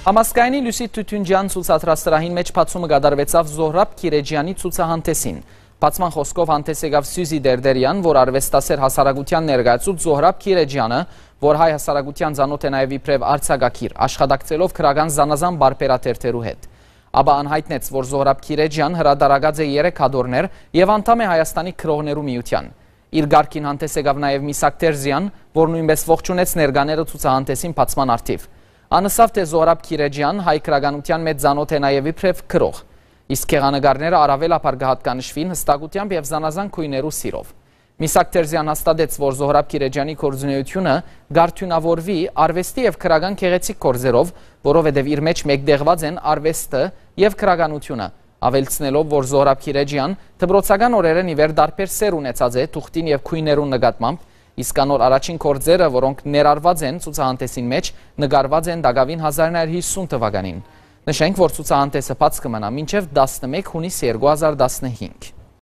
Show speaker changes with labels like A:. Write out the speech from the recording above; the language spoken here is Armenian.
A: Համազկայինի լույսի Tutunjian ցուցադրասրահին մեջ բացումը կատարվեցավ Zohrab Kirejiani ցուցահանդեսին։ Բացման խոսքով հանդես եկավ Սյուզի Դերդերյան, որ արվեստասեր հասարակության ներկայացուց Zohrab Kirejian-ը, որ հայ հասարակության ծանոթ է նաև իբրև արձակագիր, աշխատակցելով քրական զանազան բարբերաթերթերու հետ։ Ապա անհայտնեց, որ Zohrab Kirejian հրադարագած է 3 հադորներ եւ անդամ է Հայաստանի քրողներու միության։ Իր գարկին հանդես եկավ նաև Tutunjian, որ նույնպես ողջունեց ներկաները ցուցահանդեսին բացման արդիվ։ Անսավ թե Zohrab Kirejian հայ քրագանության մեծ ծանոթ է նաև իբրև քրող։ Իսկ գեղանկարները առավելապար կհատկանշվին հստակությամբ եւ զանազան քույներու սիրով։ Tutunjian հաստատեց, որ Zohrab Kirejiani գործունեությունը գարթյունավորվի արվեստի եւ քրական քեղեցիկ գործերով, որովհետեւ իր մեջ մեկտեղված են արվեստը եւ քրագանությունը, ավելցնելով, որ Zohrab Kirejian դպրոցական օրերեն ի վեր դարբեր սեր ունեցած է թուղթին եւ քույներուն նկատմամբ, իսկ անոր առաջին գործերը, որոնք ներառված են ցուցահանդեսին մեջ, նկարված են դակավին 1950 թվականին։ Նշենք, որ ցուցահանդեսը բաց կմնա մինչև 11 հունիս 2015։